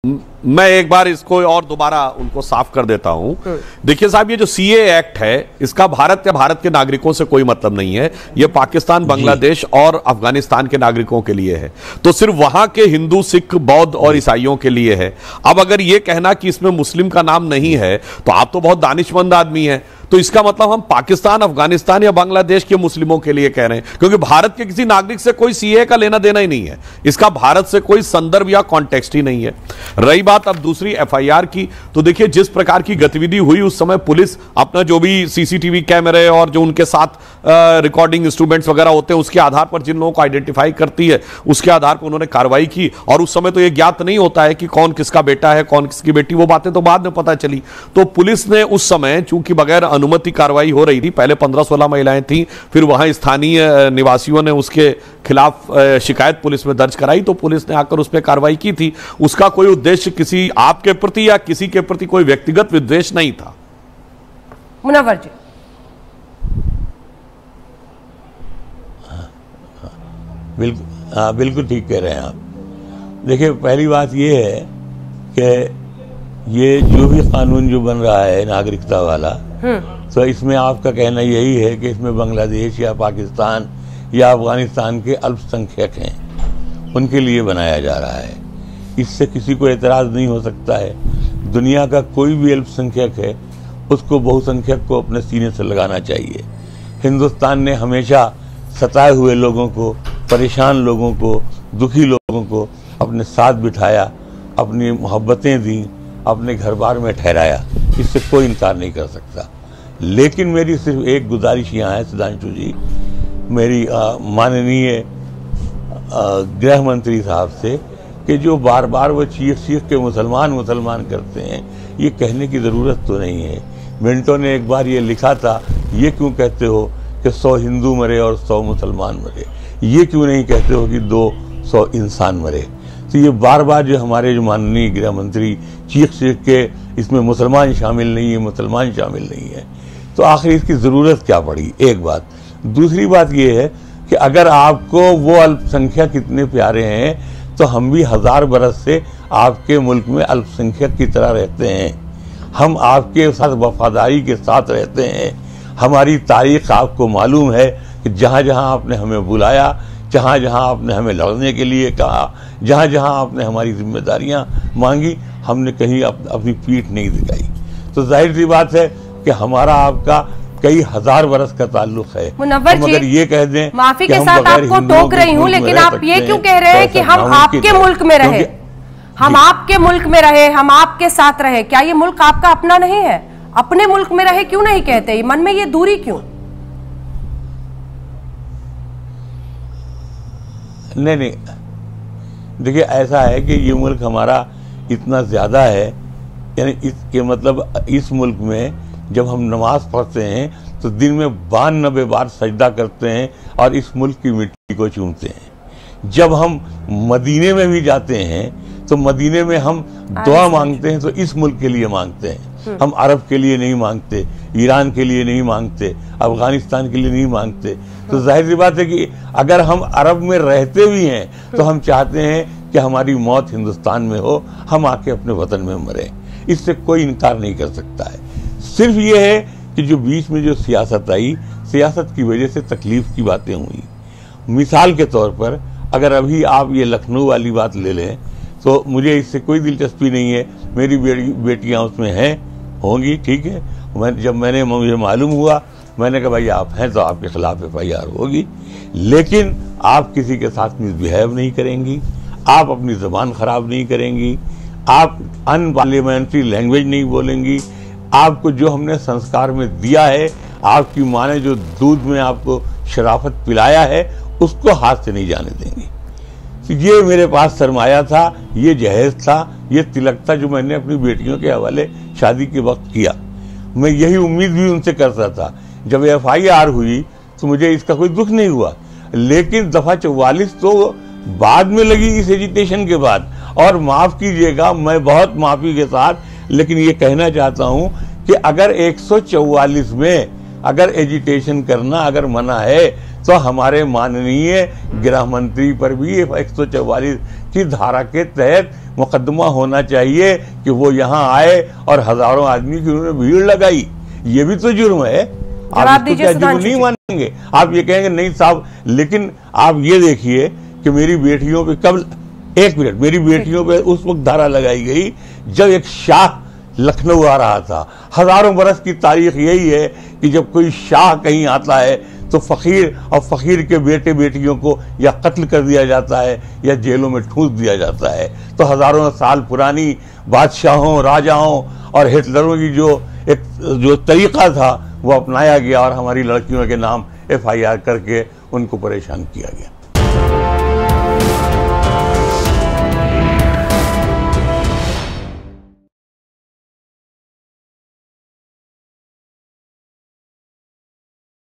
मैं एक बार इसको और दोबारा उनको साफ कर देता हूं। देखिए साहब, ये जो सीए एक्ट है, इसका भारत या भारत के नागरिकों से कोई मतलब नहीं है। ये पाकिस्तान, बांग्लादेश और अफगानिस्तान के नागरिकों के लिए है। तो सिर्फ वहां के हिंदू, सिख, बौद्ध और ईसाइयों के लिए है। अब अगर ये कहना कि इसमें मुस्लिम का नाम नहीं है, तो आप तो बहुत दानिशमंद आदमी हैं। तो इसका मतलब हम पाकिस्तान, अफगानिस्तान या बांग्लादेश के मुस्लिमों के लिए कह रहे हैं, क्योंकि भारत के किसी नागरिक से कोई सीए का लेना देना ही नहीं है। इसका भारत से कोई संदर्भ या कॉन्टेक्स्ट ही नहीं है। रही बात अब दूसरी एफआईआर की, तो देखिए जिस प्रकार की गतिविधि हुई उस समय पुलिस अपना जो भी सीसीटीवी कैमरे और जो उनके साथ रिकॉर्डिंग इंस्ट्रूमेंट्स वगैरह होते हैं, उसके आधार पर जिन लोगों को आइडेंटिफाई करती है, उसके आधार पर उन्होंने कार्रवाई की। और उस समय तो यह ज्ञात नहीं होता है कि कौन किसका बेटा है, कौन किसकी बेटी, वो बातें तो बाद में पता चली। तो पुलिस ने उस समय, चूंकि बगैर अनुमति कार्रवाई हो रही थी, पहले 15-16 महिलाएं थीं, फिर वहां स्थानीय निवासियों ने उसके खिलाफ शिकायत पुलिस में दर्ज कराई, तो पुलिस ने आकर उस पर कार्रवाई की थी। उसका कोई उद्देश्य किसी आपके प्रति या किसी के प्रति कोई व्यक्तिगत विद्वेष नहीं था। मुनव्वर जी, बिल्कुल ठीक कह रहे हैं आप। देखिए, पहली बात ये है कि ये जो भी कानून जो बन रहा है नागरिकता वाला, तो इसमें आपका कहना यही है कि इसमें बांग्लादेश या पाकिस्तान या अफगानिस्तान के अल्पसंख्यक हैं, उनके लिए बनाया जा रहा है। इससे किसी को एतराज़ नहीं हो सकता है। दुनिया का कोई भी अल्पसंख्यक है, उसको बहुसंख्यक को अपने सीने से लगाना चाहिए। हिंदुस्तान ने हमेशा सताए हुए लोगों को, परेशान लोगों को, दुखी लोगों को अपने साथ बिठाया, अपनी मोहब्बतें दी, अपने घर बार में ठहराया। इससे कोई इनकार नहीं कर सकता। लेकिन मेरी सिर्फ एक गुजारिश यहाँ है सुधांशु जी, मेरी माननीय गृह मंत्री साहब से, कि जो बार बार वो चीख के मुसलमान करते हैं, ये कहने की ज़रूरत तो नहीं है। मिंटो ने एक बार ये लिखा था, ये क्यों कहते हो कि 100 हिंदू मरे और 100 मुसलमान मरे, ये क्यों नहीं कहते हो कि 200 इंसान मरे। तो ये बार बार जो हमारे जो माननीय गृह मंत्री चीख के इसमें मुसलमान शामिल नहीं है, मुसलमान शामिल नहीं है, तो आखिर इसकी ज़रूरत क्या पड़ी। एक बात। दूसरी बात ये है कि अगर आपको वो अल्पसंख्यक कितने प्यारे हैं, तो हम भी 1000 बरस से आपके मुल्क में अल्पसंख्यक की तरह रहते हैं। हम आपके साथ वफादारी के साथ रहते हैं। हमारी तारीख आपको मालूम है कि जहाँ जहाँ आपने हमें बुलाया, जहाँ जहाँ आपने हमें लड़ने के लिए कहा, जहाँ जहाँ आपने हमारी जिम्मेदारियाँ मांगी, हमने कहीं अपनी पीठ नहीं दिखाई। तो जाहिर सी बात है कि हमारा आपका कई 1000 बरस का ताल्लुक है। मुनव्वर जी, अगर ये कह दें, माफी के साथ आपको टोक रही हूँ, लेकिन आप ये क्यों कह रहे हैं कि हम आपके मुल्क में रहे, हम आपके मुल्क में रहे, हम आपके साथ रहे? क्या ये मुल्क आपका अपना नहीं है? अपने मुल्क में रहे क्यों नहीं कहते? मन में ये दूरी क्यों? नहीं, देखिए, ऐसा है कि ये मुल्क हमारा इतना ज्यादा है, यानी इसके मतलब इस मुल्क में जब हम नमाज पढ़ते हैं तो दिन में 92 बार सजदा करते हैं और इस मुल्क की मिट्टी को चूमते हैं। जब हम मदीने में भी जाते हैं तो मदीने में हम दुआ मांगते हैं तो इस मुल्क के लिए मांगते हैं। हम अरब के लिए नहीं मांगते, ईरान के लिए नहीं मांगते, अफगानिस्तान के लिए नहीं मांगते। तो जाहिर सी बात है कि अगर हम अरब में रहते भी हैं तो हम चाहते हैं कि हमारी मौत हिंदुस्तान में हो, हम आके अपने वतन में मरें। इससे कोई इनकार नहीं कर सकता है। सिर्फ ये है कि जो बीच में जो सियासत आई, सियासत की वजह से तकलीफ की बातें हुई। मिसाल के तौर पर अगर अभी आप ये लखनऊ वाली बात ले लें, तो मुझे इससे कोई दिलचस्पी नहीं है। मेरी बेटियां उसमें हैं, होंगी, ठीक है। मुझे मालूम हुआ, मैंने कहा भाई आप हैं तो आपके खिलाफ FIR होगी, लेकिन आप किसी के साथ मिसबिहेव नहीं करेंगी, आप अपनी ज़बान खराब नहीं करेंगी, आप अनपार्लियामेंट्री लैंग्वेज नहीं बोलेंगी। आपको जो हमने संस्कार में दिया है, आपकी माँ ने जो दूध में आपको शराफत पिलाया है, उसको हाथ से नहीं जाने देंगे। तो ये मेरे पास सरमाया था, ये जहेज था, ये तिलक था जो मैंने अपनी बेटियों के हवाले शादी के वक्त किया। मैं यही उम्मीद भी उनसे करता था। जब FIR हुई तो मुझे इसका कोई दुख नहीं हुआ, लेकिन दफा 44 तो बाद में लगी इस एजिटेशन के बाद। और माफ कीजिएगा, मैं बहुत माफी के साथ, लेकिन ये कहना चाहता हूं कि अगर 144 में अगर एजिटेशन करना अगर मना है, तो हमारे माननीय गृह मंत्री पर भी 144 की धारा के तहत मुकदमा होना चाहिए कि वो यहाँ आए और हजारों आदमी की उन्होंने भीड़ लगाई। ये भी तो जुर्म है। आप इसको क्या जुर्म नहीं मानेंगे? आप ये कहेंगे नहीं साहब, लेकिन आप ये देखिए कि मेरी बेटियों पे कब, एक मिनट, मेरी बेटियों पे उस वक्त धारा लगाई गई जब एक शाह लखनऊ आ रहा था। हजारों बरस की तारीख यही है कि जब कोई शाह कहीं आता है तो फकीर और फकीर के बेटे बेटियों को या कत्ल कर दिया जाता है या जेलों में ठूंस दिया जाता है। तो हजारों साल पुरानी बादशाहों, राजाओं और हिटलरों की जो तरीका था वो अपनाया गया और हमारी लड़कियों के नाम FIR करके उनको परेशान किया गया।